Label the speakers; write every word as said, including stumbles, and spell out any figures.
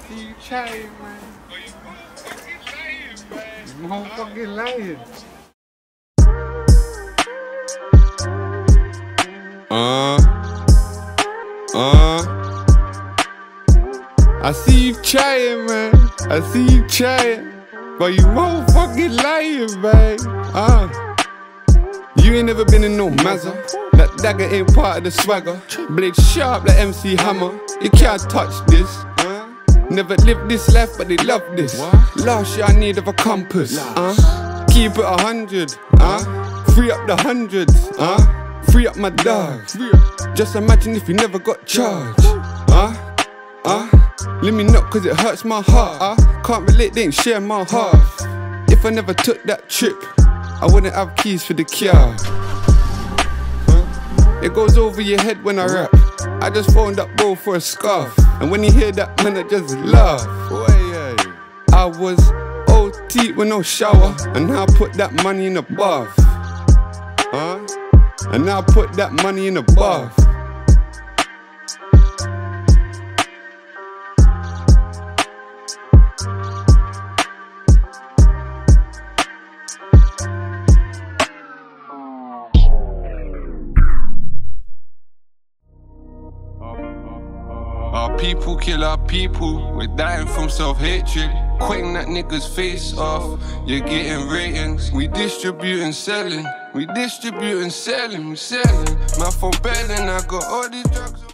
Speaker 1: see you chatting, man. You motherfucking lying. Uh, uh. I see you trying, man. I see you trying, but you motherfucking lying, man. Uh. You ain't never been in no mazza. That dagger ain't part of the swagger. Blade sharp like M C Hammer. You can't touch this. Never lived this life, but they love this. Last year I need of a compass. Uh. Keep it a hundred. Uh. Free up the hundreds. Uh. Free up my dogs. Just imagine if you never got charged. Uh. Uh. Let me know, cause it hurts my heart. Uh. Can't relate, they ain't share my heart. If I never took that trip, I wouldn't have keys for the car. Huh? It goes over your head when I rap. I just phoned up bro for a scarf, and when you hear that, man, I just laugh. I was O T with no shower, and now I put that money in the bath. Huh? And now I put that money in the bath. Our people kill our people, we're dying from self-hatred. Quitting that nigga's face off, you're getting ratings. We distribute and selling, we distribute and selling, we selling. My phone better than I got all these drugs.